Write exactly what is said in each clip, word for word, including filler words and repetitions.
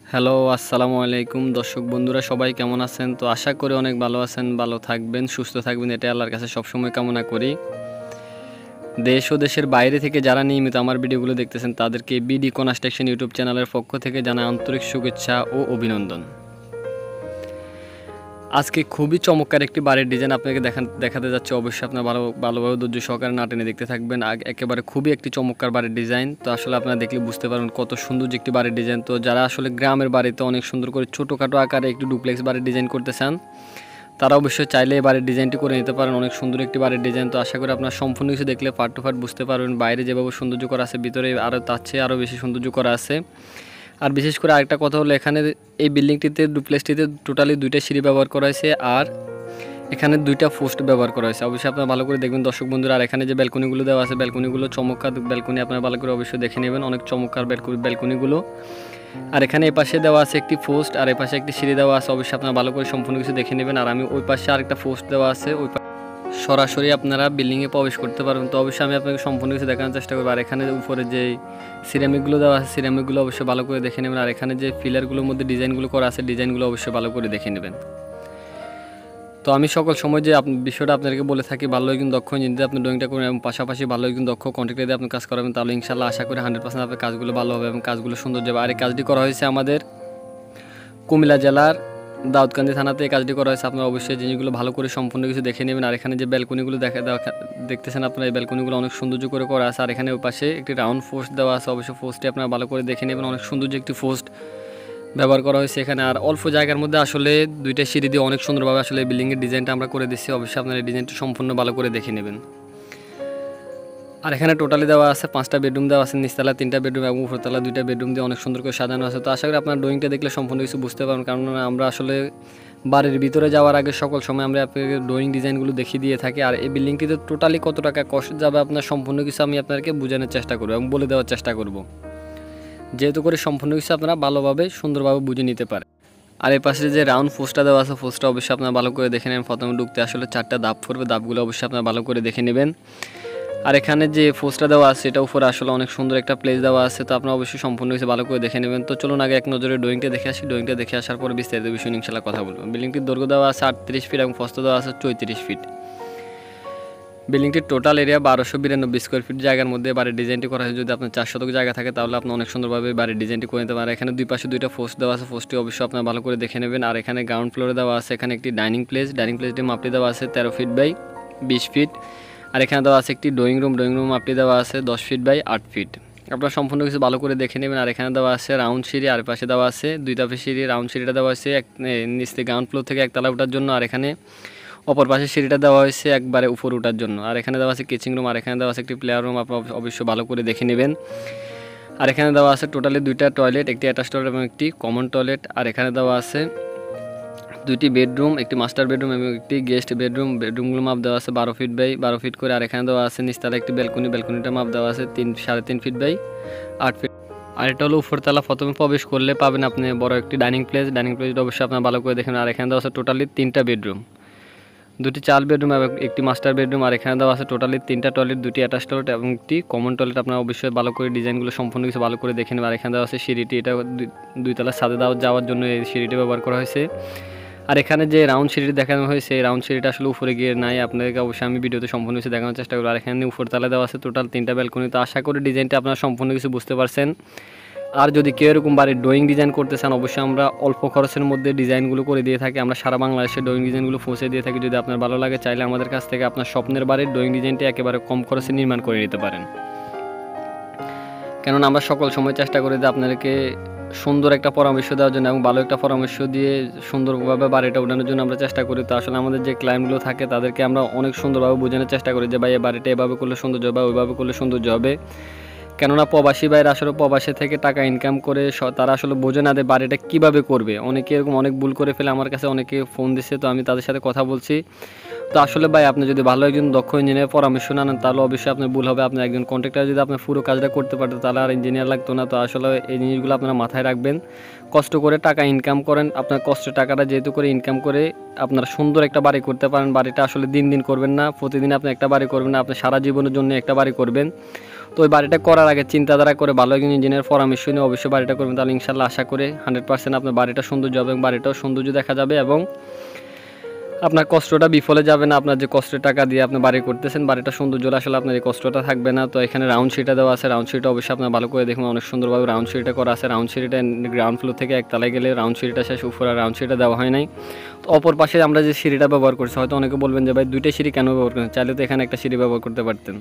Hello, আসসালামু আলাইকুম দর্শক বন্ধুরা, সবাই কেমন আছেন? তো আশা করি অনেক ভালো আছেন, ভালো থাকবেন, সুস্থ থাকবেন, এটা আল্লাহর কাছে সবসময় কামনা করি। দেশ ও দেশের বাইরে থেকে যারা নিয়মিত আমার ভিডিওগুলো দেখতেছেন তাদেরকে বিডি কনস্ট্রাকশন ইউটিউব চ্যানেলের পক্ষ থেকে জানাই আন্তরিক শুভেচ্ছা ও অভিনন্দন। আজকে খুবই চমৎকার একটি বাড়ির ডিজাইন আপনাকে দেখান দেখাতে যাচ্ছে। অবশ্যই আপনার ভালো ভালোভাবে ধৈর্য সহকারে না টেনে দেখতে থাকবেন। একেবারে খুবই একটি চমৎকার বাড়ির ডিজাইন। তো আসলে আপনারা দেখলে বুঝতে পারবেন কত সুন্দর একটি বাড়ির ডিজাইন। তো যারা আসলে গ্রামের বাড়িতে অনেক সুন্দর করে ছোটোখাটো আকারে একটি ডুপ্লেক্স বাড়ির ডিজাইন করতে চান, তারা অবশ্যই চাইলে এই বাড়ির ডিজাইনটি করে নিতে পারেন। অনেক সুন্দর একটি বাড়ির ডিজাইন। তো আশা করি আপনার সম্পূর্ণ কিছু দেখলে পার্ট টু পার্ট বুঝতে পারবেন। বাইরে যেভাবে সৌন্দর্য করা আছে, ভিতরে আরও তার চেয়ে আরও বেশি সৌন্দর্য করা আছে। আর বিশেষ করে আরেকটা কথা হলো, এখানে এই বিল্ডিংটিতে ডুপ্লেক্সটিতে টোটালি দুইটা সিঁড়ি ব্যবহার করা হয়েছে আর এখানে দুইটা পোস্ট ব্যবহার করা হয়েছে। অবশ্যই আপনারা ভালো করে দেখবেন দর্শক বন্ধুরা। আর এখানে যে ব্যালকনিগুলো দেওয়া আছে, ব্যালকনিগুলো চমৎকার ব্যালকনি, আপনারা ভালো করে অবশ্যই দেখে নেবেন। অনেক চমৎকার ব্যালকনিগুলো। আর এখানে এই পাশে দেওয়া আছে একটি পোস্ট আর এই পাশে একটি সিঁড়ি দেওয়া আছে। অবশ্যই আপনারা ভালো করে সম্পূর্ণ কিছু দেখে নেবেন। আর আমি ওই পাশে আরেকটা পোস্ট দেওয়া আছে, ওই সরাসরি আপনারা বিল্ডিংয়ে প্রবেশ করতে পারবেন। তো অবশ্যই আমি আপনাকে সম্পূর্ণ কিছু দেখানোর চেষ্টা করবো। আর এখানে উপরে যে সিরামিকগুলো দেওয়া আছে, সিরামিকগুলো অবশ্যই ভালো করে দেখে নেবেন। আর এখানে যে পিলারগুলোর মধ্যে ডিজাইনগুলো করা আছে, ডিজাইনগুলো অবশ্যই ভালো করে দেখে নেবেন। তো আমি সকল সময় যে আপনি বিষয়টা আপনাদেরকে বলে থাকি, ভালো একজন দক্ষ ইঞ্জিনিয়ার আপনি ড্রয়িংটা করবেন এবং পাশাপাশি ভালো একজন দক্ষ কন্ট্রাক্টর দিয়ে আপনি কাজ করাবেন, তাহলে ইনশাআল্লাহ আশা করি হান্ড্রেড পার্সেন্ট আপনার কাজগুলো ভালো হবে এবং কাজগুলো সুন্দর যাবে। আর এই কাজটি করা হয়েছে আমাদের কুমিল্লা জেলার দাউদকান্দি থানাতে এই কাজটি করা হয়েছে। আপনারা অবশ্যই জিনিসগুলো ভালো করে সম্পূর্ণ কিছু দেখে নেবেন। আর এখানে যে ব্যালকনিগুলো দেখা দেখতেছেন আপনারা, এই ব্যালকনিগুলো অনেক সৌন্দর্য করে করা আছে। আর এখানে ওই পাশে একটি রাউন্ড পোস্ট দেওয়া আছে। অবশ্যই পোস্টটি আপনারা ভালো করে দেখে নেবেন। অনেক সৌন্দর্য একটি পোস্ট ব্যবহার করা হয়েছে এখানে। আর অল্প জায়গার মধ্যে আসলে দুইটা সিঁড়ি দিয়ে অনেক সুন্দরভাবে আসলে এই বিল্ডিংয়ের ডিজাইনটা আমরা করে দিচ্ছি। অবশ্যই আপনারা এই ডিজাইনটি সম্পূর্ণ ভালো করে দেখে নেবেন। আর এখানে টোটালি দেওয়া আছে পাঁচটা বেডরুম দেওয়া আছে, নিচতলা তিনটা বেডরুম এবং উপরতলা দুইটা বেডরুম দিয়ে অনেক সুন্দর করে সাজানো আছে। তো আশা করি আপনার ড্রয়িংটা দেখলে সম্পূর্ণ কিছু বুঝতে পারবেন, কারণ আমরা আসলে বাড়ির ভিতরে যাওয়ার আগে সকল সময় আমরা আপনাকে ড্রয়িং ডিজাইনগুলো দেখিয়ে দিয়ে থাকি। আর এই বিল্ডিংটিতে টোটালি কত টাকা কষ্ট যাবে আপনার সম্পূর্ণ কিছু আমি আপনাকে বোঝানোর চেষ্টা করবো এবং বলে দেওয়ার চেষ্টা করব, যেহেতু করে সম্পূর্ণ কিছু আপনারা ভালোভাবে সুন্দরভাবে বুঝে নিতে পারে। আর এই পাশে যে রাউন্ড পোস্টটা দেওয়া আছে, পোস্টটা অবশ্যই আপনারা ভালো করে দেখে নেবেন। প্রথমে ঢুকতে আসলে চারটা ধাপ পড়বে, ধাপগুলো অবশ্যই আপনারা ভালো করে দেখে নেবেন। আর এখানে যে পোস্টটা দেওয়া আছে এটা উপরে আসলে অনেক সুন্দর একটা প্লেস দেওয়া আছে। তো আপনারা অবশ্যই সম্পূর্ণ কিছু ভালো করে দেখে নেবেন। তো চলুন আগে এক নজরে ড্রয়িংটা দেখে আসি। ড্রয়িংটা দেখে আসার পরে বিস্তারিত বিষয় ইনশাআল্লাহ কথা বলবো। বিল্ডিংটির দৈর্ঘ্য দেওয়া আছে আটত্রিশ ফিট এবং প্রস্থ দেওয়া আছে চৌত্রিশ ফিট। বিল্ডিংটির টোটাল এরিয়া বারোশো বিরানব্বই স্কোয়ার ফিট জায়গার মধ্যে বাড়ির ডিজাইনটি করা হয়েছে। যদি আপনার চার শতক জায়গা থাকে তাহলে আপনি অনেক সুন্দরভাবে বাড়ির ডিজাইনটি করে নিতে পারেন। এখানে দুই পাশে দুইটা পোস্ট দেওয়া আছে, পোস্টটি অবশ্যই আপনারা ভালো করে দেখে নেবেন। আর এখানে গ্রাউন্ড ফ্লোরে দেওয়া আছে এখানে একটি ডাইনিং প্লেস, ডাইনিং প্লেসটি মাপটি দেওয়া আছে তেরো ফিট বাই বিশ ফিট। আর এখানে দেওয়া আছে একটি ড্রয়িং রুম, ড্রয়িং রুম মাপটি দেওয়া আছে দশ ফিট বাই আট ফিট। আপনারা সম্পূর্ণ কিছু ভালো করে দেখে নেবেন। আর এখানে দেওয়া আছে রাউন্ড সিঁড়ি, আর পাশে দেওয়া আছে দুই ধাপের সিঁড়ি। রাউন্ড সিঁড়িটা দেওয়া আছে এক নিচ থেকে গ্রাউন্ড ফ্লোর থেকে একতলা ওঠার জন্য, আর এখানে অপর পাশে সিঁড়িটা দেওয়া হয়েছে একবারে উপর ওঠার জন্য। আর এখানে দেওয়া আছে কিচেন রুম, আর এখানে দেওয়া আছে একটি প্লেয়ার রুম, আপনারা অবশ্যই ভালো করে দেখে নেবেন। আর এখানে দেওয়া আছে টোটালি দুইটা টয়লেট, একটি অ্যাটাচ টয়লেট এবং একটি কমন টয়লেট। আর এখানে দেওয়া আছে দুইটি বেডরুম, একটি মাস্টার বেডরুম এবং একটি গেস্ট বেডরুম। বেডরুমগুলো মাপ দেওয়া আছে বারো ফিট বাই বারো ফিট করে। আর এখানে দেওয়া আছে নিচতলা একটি ব্যালকনি, ব্যালকনিটা মাপ দেওয়া আছে তিন সাড়ে তিন ফিট বাই আট ফিট। আর এটা হলো উপরতলা, প্রথমে প্রবেশ করলে পাবেন আপনি বড় একটি ডাইনিং প্লেস। ডাইনিং প্লেসটা অবশ্যই আপনারা ভালো করে দেখেন। আর এখানে দেওয়া আছে টোটালি তিনটা বেডরুম, দুটি চার বেডরুম এবং একটি মাস্টার বেডরুম। আর এখানে দেওয়া আছে টোটালি তিনটা টয়লেট, দুটি অ্যাটাচ টয়লেট এবং একটি কমন টয়লেট। আপনারা অবশ্যই ভালো করে ডিজাইনগুলো সম্পূর্ণ কিছু ভালো করে দেখে নেবেন। আর এখানে দেওয়া আছে সিঁড়িটি, এটা দুই তলার ছাদে দেওয়া যাওয়ার জন্য এই সিঁড়িটি ব্যবহার করা হয়েছে। আর এখানে যে রাউন্ড সিঁড়িটি দেখানো হয়েছে, এই রাউন্ড সিঁড়িটা আসলে উপরে গিয়ে নাই, আপনাদেরকে অবশ্যই আমি ভিডিওতে সম্পূর্ণ কিছু দেখানোর চেষ্টা করব। আর এখানে উপরতলা দেওয়া আছে টোটাল তিনটা ব্যালকনি। তো আশা করি ডিজাইনটা আপনারা সম্পূর্ণ কিছু বুঝতে পারছেন। আর যদি কেউ এরকম বাড়ির ড্রয়িং ডিজাইন করতে চান, অবশ্যই আমরা অল্প খরচের মধ্যে ডিজাইনগুলো করে দিয়ে থাকি। আমরা সারা বাংলাদেশে ড্রয়িং ডিজাইনগুলো পৌঁছে দিয়ে থাকি। যদি আপনার ভালো লাগে চাইলে আমাদের কাছ থেকে আপনার স্বপ্নের বাড়ির ড্রয়িং ডিজাইনটি একেবারে কম খরচে নির্মাণ করে নিতে পারেন। কেননা আমরা সকল সময় চেষ্টা করি যে আপনাদেরকে সুন্দর একটা পরামর্শ দেওয়ার জন্য এবং ভালো একটা পরামর্শ দিয়ে সুন্দরভাবে বাড়িটা উঠানোর জন্য আমরা চেষ্টা করি। তো আসলে আমাদের যে ক্লায়েন্টগুলো থাকে তাদেরকে আমরা অনেক সুন্দরভাবে বোঝানোর চেষ্টা করি যে ভাই এই বাড়িটা এভাবে করলে সৌন্দর্য হবে, ওইভাবে করলে সৌন্দর্য হবে। কেননা প্রবাসী ভাইয়ের আসলে প্রবাসী থেকে টাকা ইনকাম করে তারা আসলে বোঝে না যে বাড়িটা কীভাবে করবে। অনেকে এরকম অনেক ভুল করে ফেলে, আমার কাছে অনেকে ফোন দিচ্ছে, তো আমি তাদের সাথে কথা বলছি। তো আসলে ভাই আপনি যদি ভালো একজন দক্ষ ইঞ্জিনিয়ার পরামর্শ না নেন তাহলে অবশ্যই আপনার ভুল হবে। আপনি একজন কন্ট্রাক্টর যদি আপনার পুরো কাজটা করতে পারতেন তাহলে আর ইঞ্জিনিয়ার লাগতো না। তো আসলে এই জিনিসগুলো আপনারা মাথায় রাখবেন। কষ্ট করে টাকা ইনকাম করেন, আপনার কষ্টের টাকাটা যেহেতু করে ইনকাম করে আপনারা সুন্দর একটা বাড়ি করতে পারেন। বাড়িটা আসলে দিন দিন করবেন না, প্রতিদিন আপনি একটা বাড়ি করবেন না, আপনি সারা জীবনের জন্য একটা বাড়ি করবেন। তো ওই বাড়িটা করার আগে চিন্তাধারা করে ভালো একজন ইঞ্জিনিয়ার পরামর্শ নিয়ে অবশ্যই বাড়িটা করবেন, তাহলে ইনশাল্লাহ আশা করে হান্ড্রেড পার্সেন্ট আপনার বাড়িটা সৌন্দর্য হবে এবং বাড়িটাও সৌন্দর্য দেখা যাবে এবং আপনার কষ্টটা বিফলে যাবে না। আপনার যে কষ্টের টাকা দিয়ে আপনি বাড়ি করতেছেন, বাড়িটা সৌন্দর্য হলে আসলে আপনার এই কষ্টটা থাকবে না। তো এখানে রাউন্ড সিটটা দেওয়া আছে, রাউন্ড সিটটা অবশ্যই আপনার ভালো করে দেখুন, অনেক সুন্দরভাবে রাউন্ড সিটটা করা আছে। রাউন্ড সিটটা গ্রাউন্ড ফ্লোর থেকে একতলায় গেলে রাউন্ড সিটটা শেষ, উপরে রাউন্ড সিটটা দেওয়া হয় নাই। তো অপর পাশে আমরা যে সিঁড়িটা ব্যবহার করছি, হয়তো অনেকে বলবেন যে ভাই দুইটা সিঁড়ি কেন ব্যবহার করেন, চাইলে তো এখানে একটা সিঁড়ি ব্যবহার করতে পারতেন।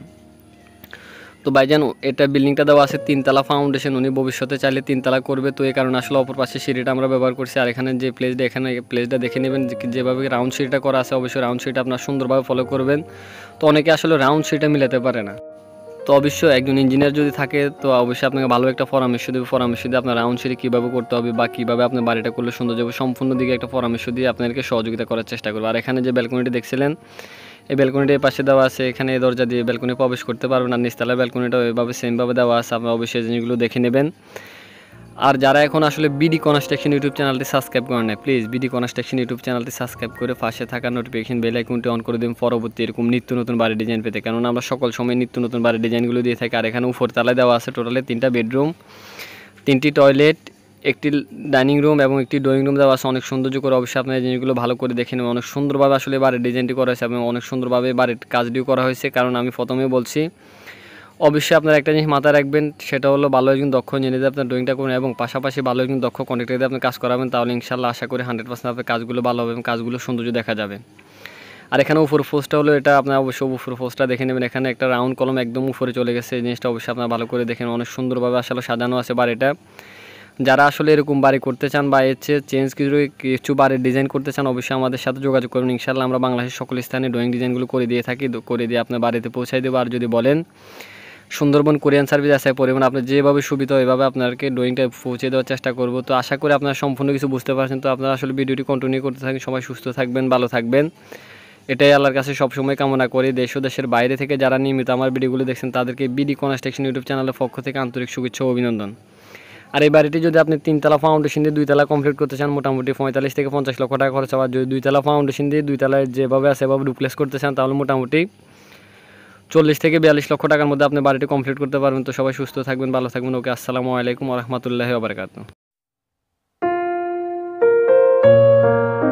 তো ভাইজান এটা বিল্ডিংটা দেওয়া আছে তিনতলা ফাউন্ডেশন, উনি ভবিষ্যতে চাইলে তিনতলা করবে, তো এই কারণে আসলে অপর পাশে সিঁড়িটা আমরা ব্যবহার করছি। আর এখানে যে প্লেসটা, এখানে প্লেসটা দেখে নেবেন যেভাবে রাউন্ড সিঁড়িটা করা আছে, অবশ্যই রাউন্ড সিঁড়িটা আপনার সুন্দরভাবে ফলো করবেন। তো অনেকে আসলে রাউন্ড সিঁড়িটা মিলাতে পারে না, তো অবশ্যই একজন ইঞ্জিনিয়ার যদি থাকে তো অবশ্যই আপনাকে ভালো একটা পরামর্শ দেবে, পরামর্শ দিয়ে আপনার রাউন্ড সিঁড়ি কীভাবে করতে হবে বা কীভাবে আপনার বাড়িটা করলে সুন্দর যাবে, সম্পূর্ণ দিকে একটা পরামর্শ দিয়ে আপনাদেরকে সহযোগিতা করার চেষ্টা করবো। আর এখানে যে ব্যালকনিটি দেখছিলেন, এই ব্যালকনিটির পাশে দেওয়া আছে, এখানে এই দরজা দিয়ে ব্যালকনি প্রবেশ করতে পারবেন। আর নিচতলার ব্যালকনিটাও এভাবে সেমভাবে দেওয়া আছে, আপনারা অবশ্যই জিনিসগুলো দেখে নেবেন। আর যারা এখন আসলে বিডি কনস্ট্রাকশন ইউটিউব চ্যানেলটি সাবস্ক্রাইব করেন না, প্লিজ বিডি কনস্ট্রাকশন ইউটিউব চ্যানেলটি সাবস্ক্রাইব করে পাশে থাকা নোটিফিকেশন বেল আইকনটি অন করে দিন পরবর্তী এরকম নিত্য নতুন বাড়ির ডিজাইন পেতে, কেননা আমরা সকল সময় নিত্য নতুন বাড়ির ডিজাইনগুলো দিয়ে থাকি। আর এখানে উপর তলায় দেওয়া আছে টোটালে তিনটা বেডরুম, তিনটি টয়লেট, একটি ডাইনিং রুম এবং একটি ড্রয়িং রুম দেওয়া আছে, অনেক সৌন্দর্য করে। অবশ্যই আপনার জিনিসগুলো ভালো করে দেখে নেবেন, অনেক সুন্দরভাবে আসলে বাড়ির ডিজাইনটি করা হয়েছে এবং অনেক সুন্দরভাবে বাড়ির কাজটিও করা হয়েছে। কারণ আমি প্রথমেই বলছি, অবশ্যই আপনারা একটা জিনিস মাথায় রাখবেন, সেটা হলো ভালো একজন দক্ষ ইঞ্জিনিয়ার আপনার ড্রয়িংটা করবেন এবং পাশাপাশি ভালো একজন দক্ষ কন্ট্রাক্টর দিয়ে আপনি কাজ করাবেন, তাহলে ইনশাল্লাহ আশা করি হান্ড্রেড পার্সেন্ট আপনার কাজগুলো ভালো হবে এবং কাজগুলো সৌন্দর্য দেখা যাবে। আর এখানে উপর ফোর্সটা হলো এটা, আপনার অবশ্যই উপর ফোর্সটা দেখে নেবেন, এখানে একটা রাউন্ড কলম একদম উপরে চলে গেছে, এই জিনিসটা অবশ্যই আপনারা ভালো করে দেখেন, অনেক সুন্দরভাবে আসলে সাজানো আছে বাড়িটা। যারা আসলে এরকম বাড়ি করতে চান বা এর চেয়ে চেঞ্জ কিছু কিছু বাড়ির ডিজাইন করতে চান, অবশ্যই আমাদের সাথে যোগাযোগ করুন। ইনশাল্লাহ আমরা বাংলাদেশের সকল স্থানে ড্রয়িং ডিজাইনগুলো করে দিয়ে থাকি, করে দিয়ে আপনার বাড়িতে পৌঁছাই দেবো। আর যদি বলেন সুন্দরবন কোরিয়ান সার্ভিস আছে পরিমাণ, আপনার যেভাবে সুবিধা এভাবে আপনাকে ড্রয়িংটা পৌঁছে দেওয়ার চেষ্টা করব। তো আশা করি আপনারা সম্পূর্ণ কিছু বুঝতে পারছেন। তো আপনারা আসলে ভিডিওটি কন্টিনিউ করতে থাকেন, সবাই সুস্থ থাকবেন, ভালো থাকবেন, এটাই আল্লাহর কাছে সবসময় কামনা করি। দেশ ও দেশের বাইরে থেকে যারা নিয়মিত আমার ভিডিওগুলো দেখছেন তাদেরকে বিডি কনস্ট্রাকশন ইউটিউব চ্যানেলের পক্ষ থেকে আন্তরিক শুভেচ্ছা ও অভিনন্দন। আর এই বাড়িটি যদি আপনি তিনতলা ফাউন্ডেশন দিয়ে দুইতলা কমপ্লিট করতে চান, মোটামুটি পঁয়তাল্লিশ থেকে পঞ্চাশ লক্ষ টাকা খরচ হবে। যদি দুইতলা ফাউন্ডেশন দিয়ে দুইতলায় যেভাবে আছে সেভাবে ডুপ্লেস করতে চান, তাহলে মোটামুটি চল্লিশ থেকে বিয়াল্লিশ লক্ষ টাকার মধ্যে আপনি বাড়িটি কমপ্লিট করতে পারবেন। তো সবাই সুস্থ থাকবেন, ভালো থাকবেন। ওকে, আসসালামু আলাইকুম ওয়া রাহমাতুল্লাহি ওয়া বারাকাতুহু।